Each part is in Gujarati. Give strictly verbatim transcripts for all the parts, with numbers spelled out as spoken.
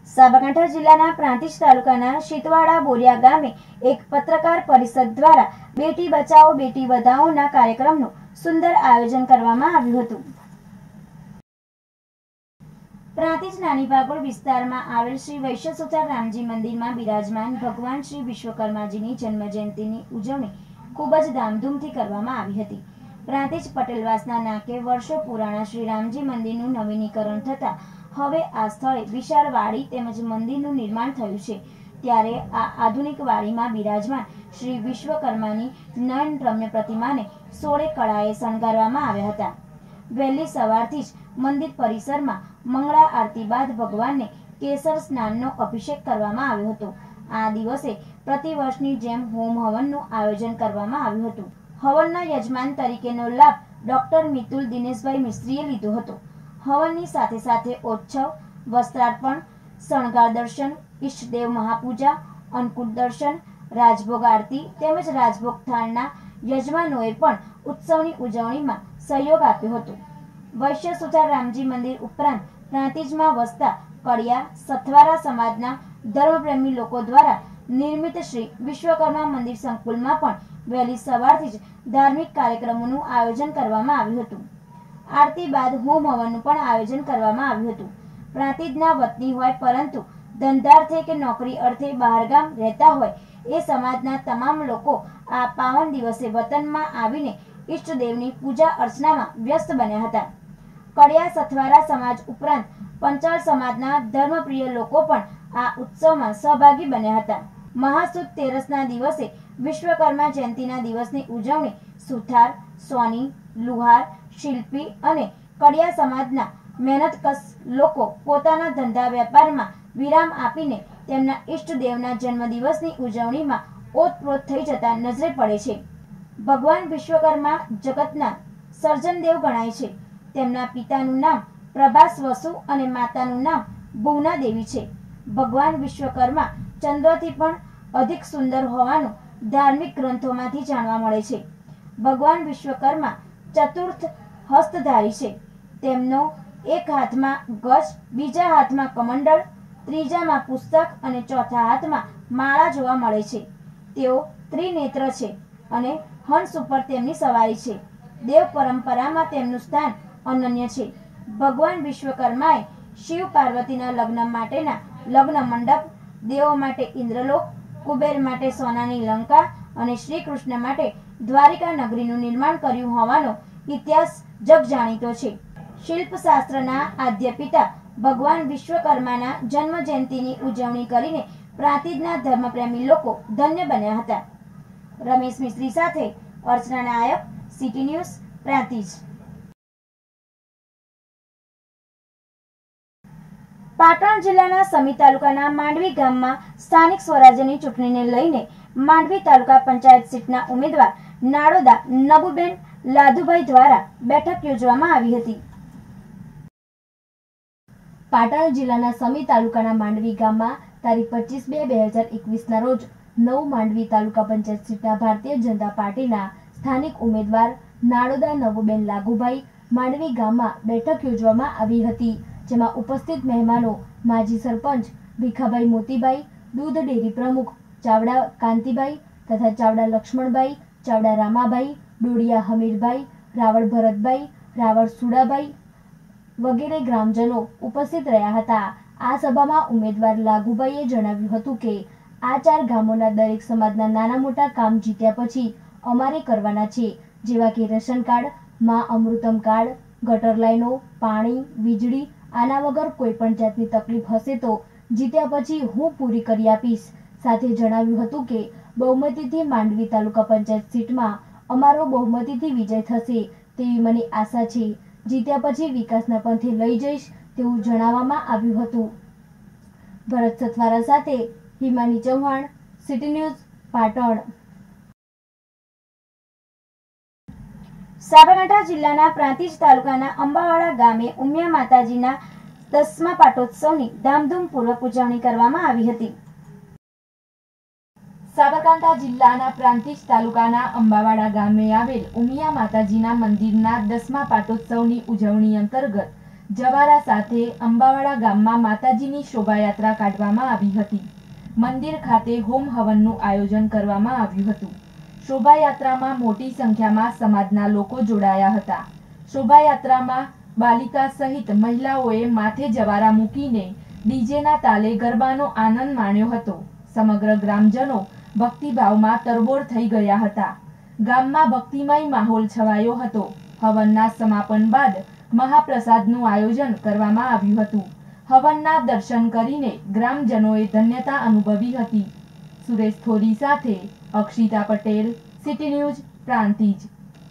સાબરકાંઠા જિલ્લાના પ્રાંતિજ તાલુકાના શીતવાડા બોરિયા ગામે એક પત્રકાર પરિષદ દ્વારા બેટી બચાવો બેટી વધાઓના કાર્યક્રમનું સુંદર આયોજન કરવામાં આવ્યું હતું। પ્રાંતિજ નાની ભાગોળ વિસ્તારમાં આવેલ શ્રી વૈશ્ય સુથાર રામજી મંદિરમાં બિરાજમાન ભગવાન શ્રી વિશ્વકર્માજીની જન્મજયંતિની ઉજવણી ખૂબ જ ધામધૂમથી કરવામાં આવી હતી। પ્રાંતિજ પટેલવાસના નાકે વર્ષો પુરાણા શ્રી રામજી મંદિરનું નવીનીકરણ થતા હવે આ સ્થળે વિશાળ વાડી તેમજ મંદિરનું નિર્માણ થયું છે। ત્યારે આ આધુનિક વાડીમાં બિરાજમાન શ્રી વિશ્વકર્માની નયનરમ્ય પ્રતિમાને સોળે કળાએ શણગારવામાં આવ્યા હતા। વહેલી સવારથી જ મંદિર પરિસરમાં મંગળા આરતી બાદ ભગવાનને કેસર સ્નાનનો અભિષેક કરવામાં આવ્યો હતો। આ દિવસે પ્રતિવર્ષની જેમ હોમ હવનનું આયોજન કરવામાં આવ્યું હતું। હવનના યજમાન તરીકેનો લાભ ડોક્ટર મિતુલ દિનેશભાઈ મિસ્ત્રીએ લીધો હતો। હવનની સાથે સાથે ઓચ્છવ, વસ્ત્રાર્પણ, શણગાર દર્શન, ઈષ્ટદેવ મહાપૂજા, અન્નકૂટ દર્શન, રાજભોગ આરતી તેમજ રાજભોગ થાળના યજમાનોએ પણ ઉત્સવની ઉજવણીમાં સહયોગ આપ્યો હતો। વૈશ્ય સુથાર રામજી મંદિર ઉપરાંત પ્રાંતિજમાં વસતા કડિયા સથવારા સમાજના ધર્મપ્રેમી લોકો દ્વારા નિર્મિત શ્રી વિશ્વકર્મા મંદિર સંકુલમાં પણ વહેલી સવારથી જ ધાર્મિક કાર્યક્રમોનું આયોજન કરવામાં આવ્યું હતું। આરતી બાદ હોમ હવનનું પણ આયોજન કરવામાં આવ્યું હતું। પ્રાંતિજના વતની હોય પરંતુ ધંધાર્થે કે નોકરી અર્થે બહારગામ રહેતા હોય એ સમાજના તમામ લોકો આ પાવન દિવસે વતનમાં આવીને ઈષ્ટદેવની પૂજા અર્ચનામાં વ્યસ્ત બન્યા હતા। કડિયા સથવારા સમાજ ઉપરાંત પંચાળ સમાજના ધર્મપ્રિય લોકો પણ આ ઉત્સવમાં સહભાગી બન્યા હતા। મહાસુદ તેરસના દિવસે વિશ્વકર્મા જયંતિના દિવસની ઉજવણી સુથાર, સોની, લુહાર, શિલ્પી અને કડિયા સમાજના મહેનતકશ લોકો પોતાના ધંધા વેપારમાં વિરામ આપીને તેમના ઈષ્ટદેવના જન્મદિવસની ઉજવણીમાં ઓતપ્રોત થઈ જતા નજરે પડે છે। ભગવાન વિશ્વકર્મા જગતના સર્જનદેવ ગણાય છે। તેમના પિતાનું નામ પ્રભાસ વસુ અને માતાનું નામ ભુવના દેવી છે। ભગવાન વિશ્વકર્મા ચંદ્રથી પણ અધિક સુંદર હોવાનું ધાર્મિક ગ્રંથોમાંથી જાણવા મળે છે। ભગવાન વિશ્વકર્મા ચતુર્થ હસ્તધારી છે। તેમનો એક હાથમાં ગજ, બીજા હાથમાં કમંડળ, ત્રીજામાં પુસ્તક અને ચોથા હાથમાં માળા જોવા મળે છે। તેઓ ત્રિનેત્ર છે અને હંસ ઉપર તેમની સવારી છે। દેવ પરંપરામાં તેમનું સ્થાન અનન્ય છે। ભગવાન વિશ્વકર્માએ શિવ પાર્વતીના લગ્ન માટેના લગ્ન મંડપ, દેવો માટે ઇન્દ્રલોક, કુબેર માટે સોનાની લંકા અને શ્રી કૃષ્ણ માટે દ્વારિકા નગરીનું નિર્માણ કર્યું હોવાનો ઇતિહાસ જગ જાણીતો છે। શિલ્પશાસ્ત્રના આદ્ય પિતા ભગવાન વિશ્વકર્માના જન્મ જયંતિની ઉજવણી કરીને પ્રાંતિજના ધર્મપ્રેમી લોકો ધન્ય બન્યા હતા। રમેશ મિસ્ત્રી સાથે અર્ચના નાયક, સિટી ન્યૂઝ, પ્રાંતિજ। પાટણ જિલ્લાના સમી તાલુકાના માંડવી ગામમાં સ્થાનિક સ્વરાજ્યની ચૂંટણીને લઈને માંડવી તાલુકા પંચાયત સીટના ઉમેદવાર નાડોદા નબુબેન લાધુભાઈ દ્વારા બેઠક યોજવામાં આવી હતી। પાટણ જિલ્લાના સમી તાલુકાના માંડવી ગામમાં તારીખ પચીસ બે બે હજાર એકવીસના રોજ નવ માંડવી તાલુકા પંચાયત સીટના ભારતીય જનતા પાર્ટીના સ્થાનિક ઉમેદવાર નાડોદા નબુબેન લાગુભાઈ માંડવી ગામમાં બેઠક યોજવામાં આવી હતી। જેમાં ઉપસ્થિત મહેમાનો માજી સરપંચ ભીખાભાઈ મોતીભાઈ, દૂધ ડેરી પ્રમુખ ચાવડા કાંતિભાઈ તથા ચાવડા લક્ષ્મણભાઈ, ચાવડા રામાભાઈ, ડોડિયા હમીરભાઈ, રાવળ ભરતભાઈ, રાવળ સુડાભાઈ વગેરે ગ્રામજનો ઉપસ્થિત રહ્યા હતા। આ સભામાં ઉમેદવાર લાગુભાઈએ જણાવ્યું હતું કે આ ચાર ગામોના દરેક સમાજના નાના મોટા કામ જીત્યા પછી અમારે કરવાના છે, જેવા કે રેશન કાર્ડ, મા અમૃતમ કાર્ડ, ગટર લાઈનો, પાણી, વીજળી આના વગર કોઈ પણ જાતની તકલીફ હશે તો જીત્યા પછી હું પૂરી કરી આપીશ। સાથે જણાવ્યું હતું કે બહુમતીથી માંડવી તાલુકા પંચાયત સીટમાં અમારો બહુમતીથી વિજય થશે તેવી મને આશા છે। જીત્યા પછી વિકાસના પંથે લઈ જઈશ તેવું જણાવવામાં આવ્યું હતું। ભરત સથવારા સાથે હિમાની ચૌહાણ, સિટી ન્યૂઝ, પાટણ। સાબરકાંઠા જિલ્લાના પ્રાંતિજ તાલુકાના અંબાવાડા ગામે ઉમિયા માતાજીના દસમા પાટોત્સવની ધામધૂમપૂર્વક ઉજવણી કરવામાં આવી હતી। સાબરકાંઠા જિલ્લાના પ્રાંતિજ તાલુકાના અંબાવાડા ગામે આવેલ ઉમિયા માતાજીના મંદિરના દસમા પાટોત્સવની ઉજવણી અંતર્ગત જવારા સાથે અંબાવાડા ગામમાં માતાજીની શોભાયાત્રા કાઢવામાં આવી હતી. મંદિર ખાતે હોમ હવનનું આયોજન કરવામાં આવ્યું હતું. શોભાયાત્રામાં મોટી સંખ્યામાં સમાજના લોકો જોડાયા હતા. શોભાયાત્રામાં બાલિકા સહિત મહિલાઓએ માથે જવારા મૂકીને ડીજેના તાલે ગરબાનો આનંદ માણ્યો હતો. સમગ્ર ગ્રામજનો ભક્તિભાવમાં તરબોળ થઈ ગયા હતા. ગામમાં ભક્તિમય માહોલ છવાયો હતો. હવનના સમાપન બાદ મહાપ્રસાદનું આયોજન કરવામાં આવ્યું હતું. હવનના દર્શન કરીને ગ્રામજનોએ ધન્યતા અનુભવી હતી. સુરેશ થોરી સાથે અક્ષિતા પટેલ, સિટી ન્યૂઝ, પ્રાંતિજ.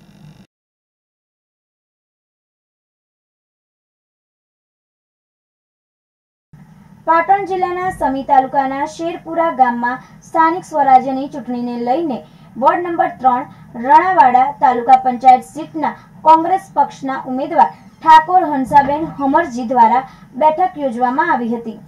પાટણ જિલ્લાના સમી તાલુકાના શેરપુરા ગામમાં સ્થાનિક સ્વરાજ્યની ચૂંટણીને લઈને વોર્ડ નંબર ત્રણ રણાવાડા તાલુકા પંચાયત સીટના કોંગ્રેસ પક્ષના ઉમેદવાર ઠાકોર હંસાબેન હમરજી દ્વારા બેઠક યોજવામાં આવી હતી.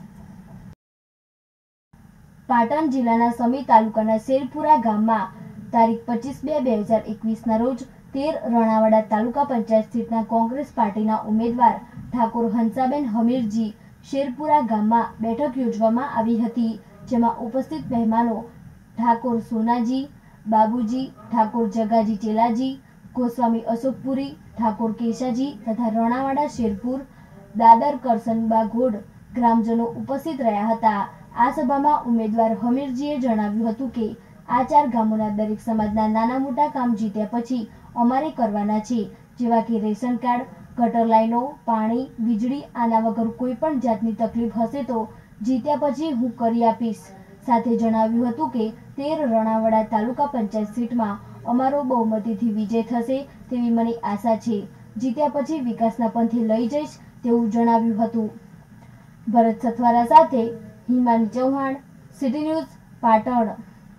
પાટણ જિલ્લાના સમી તાલુકાના શેરપુરા ગામમાં તારીખ પચીસ બે બે હજાર એકવીસના રોજ તેર રણાવાડા તાલુકા પંચાયત સીટના કોંગ્રેસ પાર્ટીના ઉમેદવાર ઠાકોર હંસાબેન હમીરજી શેરપુરા ગામમાં બેઠક યોજવામાં આવી હતી. જેમાં ઉપસ્થિત મહેમાનો ઠાકોર સોનાજી, બાબુજી, ઠાકોર જગાજી ચેલાજી, ગોસ્વામી અશોકપુરી, ઠાકોર કેશાજી તથા રણાવાડા શેરપુર દાદર કરસનબા ઘોડ ગ્રામજનો ઉપસ્થિત રહ્યા હતા. આ સભામાં ઉમેદવાર હમીરજીએ જણાવ્યું હતું કે આ ચાર ગામોના દરેક સમાજના નાના મોટા કામ જીત્યા પછી અમારે કરવાના છે, જેવા કે રેશન કાર્ડ, ગટર લાઈનો, પાણી, વીજળી. આના વગર કોઈ પણ જાતની તકલીફ હશે તો જીત્યા પછી હું કરી આપીશ. સાથે જણાવ્યું હતું કે તેર રણાવાડા તાલુકા પંચાયત સીટમાં અમારો બહુમતીથી વિજય થશે તેવી મને આશા છે. જીત્યા પછી વિકાસના પંથે લઈ જઈશ તેવું જણાવ્યું હતું. ભરત સથવારા સાથે હિમાની ચૌહાણ, સિટી ન્યૂઝ, પાટણ.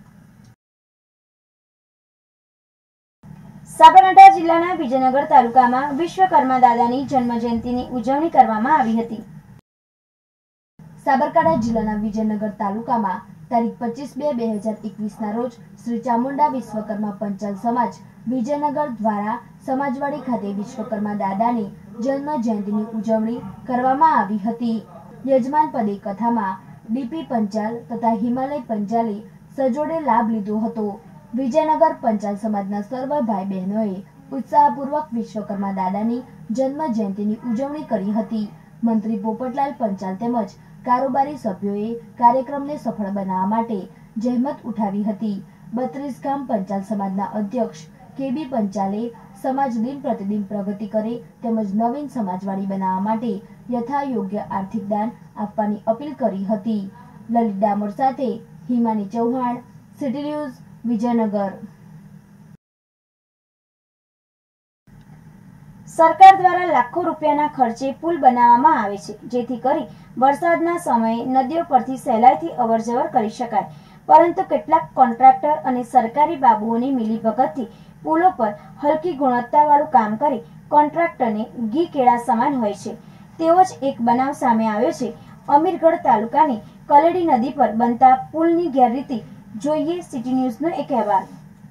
સાબરકાંઠા જિલ્લાના વિજયનગર તાલુકામાં વિશ્વકર્મા દાદાની જન્મજયંતિની ઉજવણી કરવામાં આવી હતી. સાબરકાંઠા જિલ્લાના વિજયનગર તાલુકામાં તારીખ પચીસ બે બે હજાર એકવીસના રોજ શ્રી ચામુંડા વિશ્વકર્મા પંચાલ સમાજ વિજયનગર દ્વારા સમાજવાડી ખાતે વિશ્વકર્મા દાદાની જન્મજયંતિની ઉજવણી કરવામાં આવી હતી. યજમાન પદે કથામાં ડીપી પંચાલ તથા હિમાલય પંચાલે સજોડે લાભ લીધો હતો. વિજયનગર પંચાલ સમાજના સર્વ ભાઈ બહેનોએ ઉત્સાહપૂર્વક વિશ્વકર્મા દાદાની જન્મ જયંતિની ઉજવણી કરી હતી. મંત્રી પોપટલાલ પંચાલ તેમજ કારોબારી સભ્યોએ કાર્યક્રમને સફળ બનાવવા માટે જહેમત ઉઠાવી હતી. બત્રીસ ગામ પંચાલ સમાજના અધ્યક્ષ કેબી પંચાલે સમાજ દિન પ્રતિદિન પ્રગતિ કરે તેમજ નવીન સમાજવાડી બનાવવા માટે યથાયોગ્ય આર્થિક દાન આપવાની અપીલ કરી હતી. લલિત ડામોર સાથે હિમાની ચૌહાણ, સિટી ન્યૂઝ, વિજયનગર. સરકાર દ્વારા લાખો રૂપિયાના ખર્ચે પુલ બનાવવામાં આવે છે, જેથી કરી વરસાદના સમયે નદીઓ પરથી સહેલાઈથી અવરજવર કરી શકાય. પરંતુ કેટલાક કોન્ટ્રાક્ટર અને સરકારી બાબુઓની મિલીભગતથી પુલો પર હલકી ગુણવત્તાવાળું કામ કરી કોન્ટ્રાક્ટરને ઘી કેળા સમાન હોય છે. તેવો જ એક બનાવ સામે આવ્યો છે. અમીરગઢ તાલુકાની કલેડી નદી પર બનતા પુલની ગેરરીતિ. જોઈએ સિટી ન્યૂઝનો એક અહેવાલ.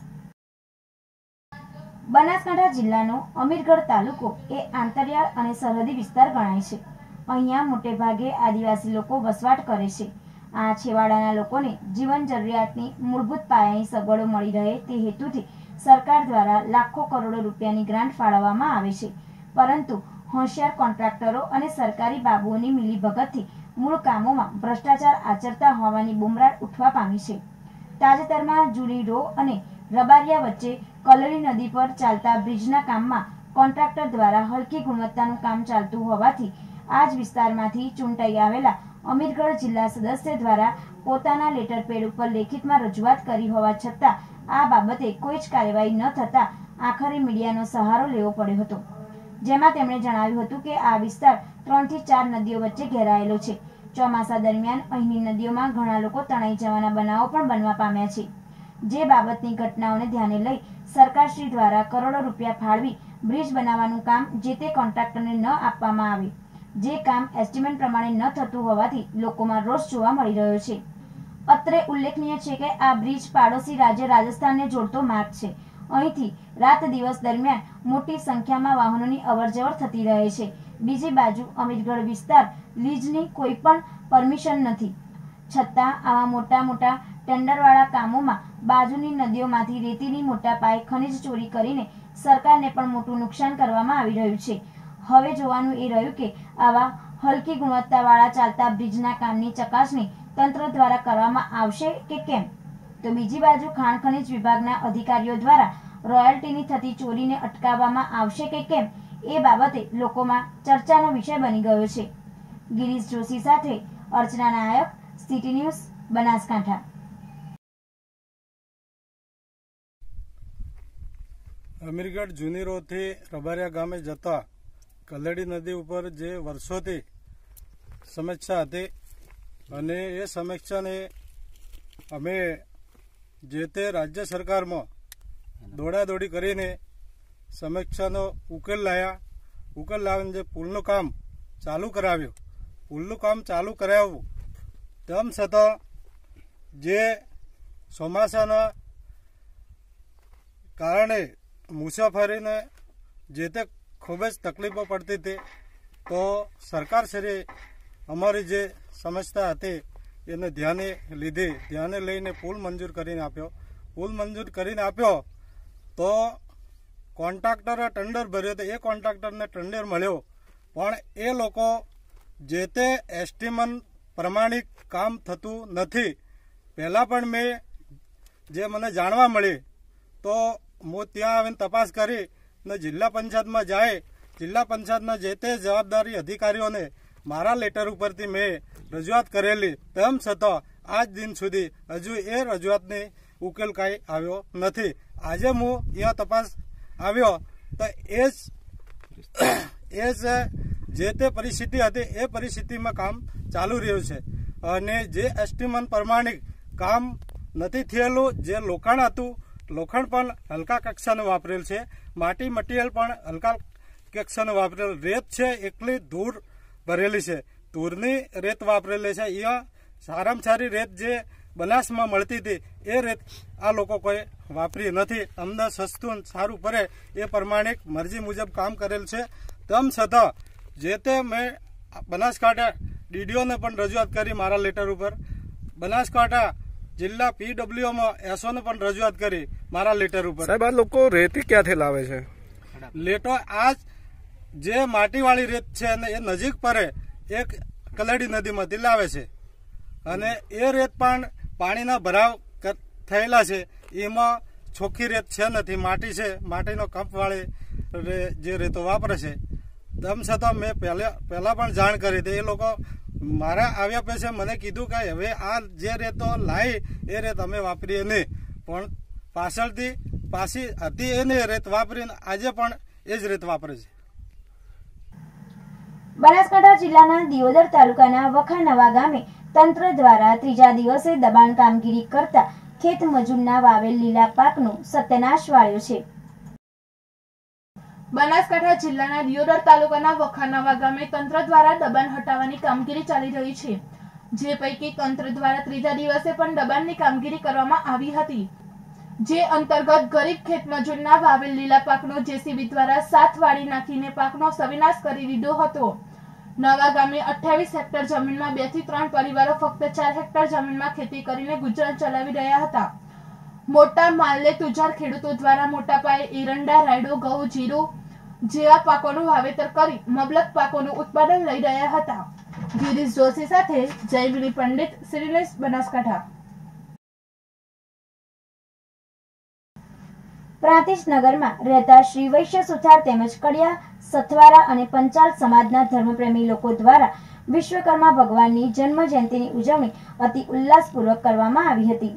બનાસકાંઠા જિલ્લાનો અમીરગઢ તાલુકો એ આંતરિયાળ અને સરહદી વિસ્તાર ગણાય છે. અહીંયા મોટે ભાગે આદિવાસી લોકો વસવાટ કરે છે. આ છેવાડાના લોકોને જીવન જરૂરિયાતની મૂળભૂત પાયાની સગવડો મળી રહે તે હેતુથી સરકાર દ્વારા લાખો કરોડો રૂપિયાની ગ્રાન્ટ ફાળવવામાં આવે છે. પરંતુ હોશિયાર કોન્ટ્રાક્ટરો અને સરકારી બાબુઓની મિલીભગતથી મૂળ કામોમાં ભ્રષ્ટાચાર આચરતા હોવાની બુમરાડ ઉઠવા પામી છે. તાજેતરમાં જૂની રો અને રબારિયા વચ્ચે કલરી નદી પર ચાલતા બ્રિજના કામમાં કોન્ટ્રાક્ટર દ્વારા હલકી ગુણવત્તાનું કામ ચાલતું હોવાથી આ જ વિસ્તારમાંથી ચૂંટાઈ આવેલા અમીરગઢ જિલ્લા સદસ્ય દ્વારા પોતાના લેટર પેડ ઉપર લેખિતમાં રજૂઆત કરી હોવા છતાં આ બાબતે કોઈ જ કાર્યવાહી ન થતા આખરે મીડિયાનો સહારો લેવો પડ્યો હતો. જેમાં તેમણે જણાવ્યું હતું કે આ વિસ્તાર ત્રણ થી ચાર નદીઓ વચ્ચે ઘેરાયેલો છે. ચોમાસા દરમિયાન અહીંની નદીઓમાં ઘણા લોકો તણાઈ જવાના બનાવો પણ બનવા પામ્યા છે. જે બાબતની ઘટનાઓને ધ્યાને લઈ સરકારશ્રી દ્વારા કરોડો રૂપિયા ફાળવી બ્રિજ બનાવવાનું કામ જે તે કોન્ટ્રાક્ટરને ન આપવામાં આવે. જે કામ એસ્ટિમેટ પ્રમાણે ન થતું હોવાથી લોકોમાં રોષ જોવા મળી રહ્યો છે. અત્રે ઉલ્લેખનીય છે કે આ બ્રિજ પાડોશી રાજ્ય રાજસ્થાનને જોડતો માર્ગ છે. અહીંથી રાત દિવસ દરમિયાન મોટી સંખ્યામાં વાહનોની અવરજવર થતી રહે છે. બીજી બાજુ અમીરગઢ વિસ્તાર લીઝની કોઈ પણ પરમિશન નથી, છતાં આવા મોટા મોટા ટેન્ડરવાળા કામોમાં બાજુની નદીઓમાંથી રેતીની મોટા પાયે ખનિજ ચોરી કરીને સરકારને પણ મોટું નુકસાન કરવામાં આવી રહ્યું છે. હવે જોવાનું એ રહ્યું કે આવા હલકી ગુણવત્તાવાળા ચાલતા બ્રિજના કામની ચકાસણી તંત્ર દ્વારા કરવામાં આવશે કે કેમ, તો બીજી બાજુ ખાણ ખનિજ વિભાગના અધિકારીઓ દ્વારા રોયલ્ટીની થતી ચોરીને અટકાવવામાં આવશે કે કેમ એ બાબતે લોકોમાં ચર્ચાનો વિષય બની ગયો છે. ગિરીશ જોશી સાથે અર્ચના નાયક, સિટી ન્યૂઝ, બનાસકાંઠા. અમીરગઢ જૂની રોડથી રબારિયા ગામે જતા કલેડી નદી ઉપર જે વર્ષોથી સમસ્યા હતી અને એ સમસ્યાને અમે જે તે રાજ્ય સરકારમાં દોડાદોડી કરીને સમસ્યાનો ઉકેલ લાવ્યા. ઉકેલ લાવીને જે પુલનું કામ ચાલુ કરાવ્યું, પુલનું કામ ચાલુ કરાવ્યું તેમ છતાં જે ચોમાસાના કારણે મુસાફરીને જે તે ખૂબ જ તકલીફો પડતી હતી, તો સરકારશ્રી અમારી જે સમસ્યા હતી એને ધ્યાને લીધી. ધ્યાને લઈને પુલ મંજૂર કરીને આપ્યો. પુલ મંજૂર કરીને આપ્યો તો કોન્ટ્રાક્ટરે ટેન્ડર ભર્યો તો એ કોન્ટ્રાક્ટરને ટેન્ડર મળ્યો, પણ એ લોકો જે તે એસ્ટિમેટ પ્રમાણિક કામ થતું નથી. પહેલાં પણ મેં જે મને જાણવા મળી તો હું ત્યાં આવીને તપાસ કરી ને જિલ્લા પંચાયતમાં જાય, જિલ્લા પંચાયતના જે તે જવાબદારી અધિકારીઓને મારા લેટર ઉપરથી મેં રજૂઆત કરેલી, તેમ છતાં આજ દિન સુધી હજુ એ રજૂઆતની ઉકેલ કાંઈ આવ્યો નથી. આજે હું અહીંયા તપાસ આવ્યો તો એ જ એ જ જે તે પરિસ્થિતિ હતી એ પરિસ્થિતિમાં કામ ચાલુ રહ્યું છે અને જે એસ્ટિમેટ પ્રમાણિક કામ નથી થયેલું. જે લોખંડ હતું, લોખંડ પણ હલકા કક્ષાનું વાપરેલ છે, માટી મટીરિયલ પણ હલકા કક્ષાનું વાપરેલ, રેત છે એકલી ધૂળ ભરેલી છે, ધૂળની રેત વાપરેલી છે. અહીંયા સારામાં સારી રેત જે બનાસમાં મળતી હતી એ રેત આ લોકો કોઈ વાપરી નથી. અમને સસ્તું સારું પડે એ પ્રમાણિક મરજી મુજબ કામ કરેલ છે. તેમ છતાં જે તે મેં બનાસકાંઠા ડીડીઓને પણ રજૂઆત કરી મારા લેટર ઉપર, બનાસકાંઠા જિલ્લા પીડબ્લ્યુમાં એસઓને પણ રજૂઆત કરી મારા લેટર ઉપર. સાહેબ, આ લોકો રેતી ક્યાંથી લાવે છે? લેટો આજ જે માટીવાળી રેત છે અને એ નજીક પડે એક કલેડી નદીમાંથી લાવે છે અને એ રેત પણ પાણીના ભરાવ થયેલા છે, એમાં ચોખ્ખી રેત છે નથી, માટી છે, માટીનો કંપવાળી જે રેતો વાપરે છે. તેમ છતાં મેં પહેલા પહેલાં પણ જાણ કરી હતી. એ લોકો મારા આવ્યા પછી મને કીધું કે હવે આ જે રેતો લાવી એ રેત અમે વાપરીએ નહીં, પણ પાછળથી પાછી હતી એને રેત વાપરીને આજે પણ એ જ રેત વાપરે છે. બનાસકાંઠા જિલ્લાના દિયોદર તાલુકાના વખાનવા ગામે તંત્ર દ્વારા ત્રીજા દિવસે દબાણ કામગીરી કરતા ખેત મજૂરના વાવેલ લીલા પાકનો સત્યનાશ વાળ્યો છે. બનાસકાંઠા જિલ્લાના દિયોદર તાલુકાના વખાનવા ગામે તંત્ર દ્વારા દબાણ હટાવવાની કામગીરી ચાલી રહી છે, જે પૈકી તંત્ર દ્વારા ત્રીજા દિવસે પણ દબાણની કામગીરી કરવામાં આવી હતી, જે અંતર્ગત ગરીબ ખેત મજૂરના વાવેલ લીલા પાકનો જેસીબી દ્વારા સાત વાળી નાખીને પાકનો સવિનાશ કરી દીધો હતો. નવા ગામે અઠ્યાવીસ હેક્ટર જમીનમાં બે થી ત્રણ પરિવારો ફક્ત ચાર હેક્ટર જમીનમાં ખેતી કરીને ગુજરાન ચલાવી રહ્યા હતા. મોટા માલ્લે તુજાર ખેડૂતો દ્વારા મોટા પાયે એરંડા, રાયડો, ઘઉં, જીરું જેવા પાકોનું વાવેતર કરી મબલક પાકોનું ઉત્પાદન લઈ રહ્યા હતા. ગિરીશ જોશી સાથે જયવીણી પંડિત, સિટી ન્યૂઝ, બનાસકાંઠા. પ્રાંતિજ નગરમાં રહેતા શ્રી વૈશ્ય સુથાર તેમજ કડિયા, સથવારા અને પંચાલ સમાજના ધર્મપ્રેમી લોકો દ્વારા વિશ્વકર્મા ભગવાનની જન્મ જયંતિની ઉજવણી અતિ ઉલ્લાસપૂર્વક કરવામાં આવી હતી.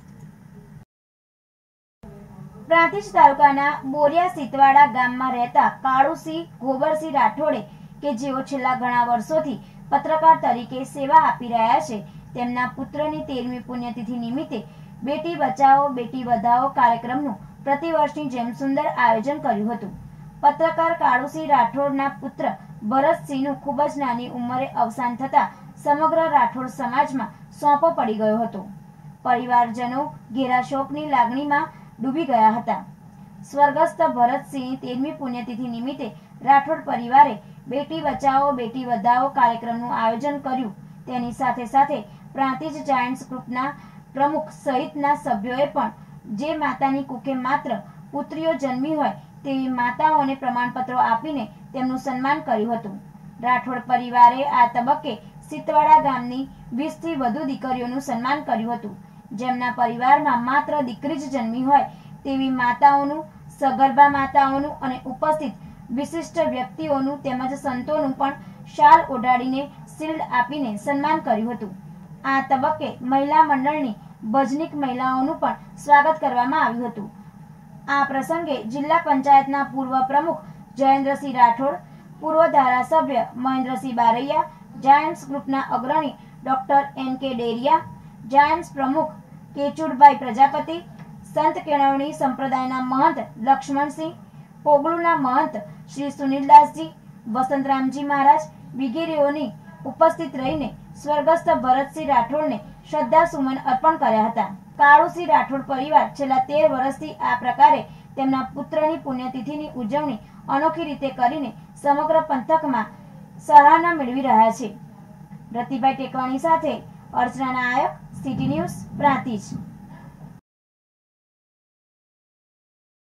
પ્રાંતિજ તાલુકાના બોરિયા સિતવાડા ગામમાં રહેતા કાળુસિંહ ગોબરસિંહ રાઠોડે કે જેઓ છેલ્લા ઘણા વર્ષોથી પત્રકાર તરીકે સેવા આપી રહ્યા છે, તેમના પુત્રની તેરમી પુણ્યતિથિ નિમિત્તે બેટી બચાવો બેટી વધાવો કાર્યક્રમનું પ્રતિવર્ષની જેમ સુંદર આયોજન કર્યું હતું. પત્રકાર કાળુસિંહ રાઠોડના પુત્ર ભરતસિંહનું ખૂબ જ નાની ઉંમરે અવસાન થતા સમગ્ર રાઠોડ સમાજમાં સોંપો પડી ગયો હતો. પરિવારજનો ઘેરા શોકની લાગણીમાં ડૂબી ગયા હતા. સ્વર્ગસ્થ ભરતસિંહની તેરમી પુણ્યતિથિ નિમિત્તે રાઠોડ પરિવારે બેટી બચાવો બેટી વધાવો કાર્યક્રમનું આયોજન કર્યું. તેની સાથે સાથે પ્રાંતિજ જાયન્ટ્સ ગ્રુપના પ્રમુખ સહિતના સભ્યોએ પણ જે માતાની કુખે માત્ર પુત્રીઓ જન્મી હોય તેવી માતાઓને પ્રમાણપત્રો આપીને તેમનું સન્માન કર્યું હતું. રાઠોડ પરિવારે આ તબક્કે સિતવાડા ગામની વીસ થી વધુ દીકરીઓનું સન્માન કર્યું હતું, જેમના પરિવારમાં માત્ર દીકરી જ જન્મી હોય તેવી માતાઓનું, સગર્ભા માતાઓનું અને ઉપસ્થિત વિશિષ્ટ વ્યક્તિઓનું તેમજ સંતોનું પણ શાલ ઓઢાડીને શિલ્ડ આપીને સન્માન કર્યું હતું. આ તબક્કે મહિલા મંડળની ભજનીક મહિલાઓનું પણ સ્વાગત કરવામાં આવ્યું હતું. આ પ્રસંગે જિલ્લા પંચાયતના પૂર્વ પ્રમુખ જયેન્દ્રસિંહ રાઠોડ, પૂર્વ ધારાસભ્ય મહેન્દ્રસિંહ બારૈયા, જાયન્ટ્સ ગ્રુપના અગ્રણી ડોક્ટર એન કે ડેરિયા, જાયન્ટ્સ પ્રમુખ કેચુડભાઈ પ્રજાપતિ, સંત કેળવણી સંપ્રદાયના મહંત લક્ષ્મણસિંહ, પોગળુના મહંત શ્રી સુનિલદાસજી, વસંતરામજી મહારાજ વગેરેઓની ઉપસ્થિત રહીને સ્વર્ગસ્થ ભરતસિંહ રાઠોડને શ્રદ્ધા સુમન અર્પણ કર્યા હતા. કાળુસિંહ રાઠોડ પરિવાર છેલ્લા તેર વર્ષથી આ પ્રકારે તેમના પુત્રની પુણ્યતિથિની ઉજવણી અનોખી રીતે કરીને સમગ્ર પંથકમાં સરાહના મેળવી રહ્યા છે. રતિભાઈ ટેકવાણી સાથે અર્ચના નાયક, સિટી ન્યૂઝ, પ્રાંતિજ.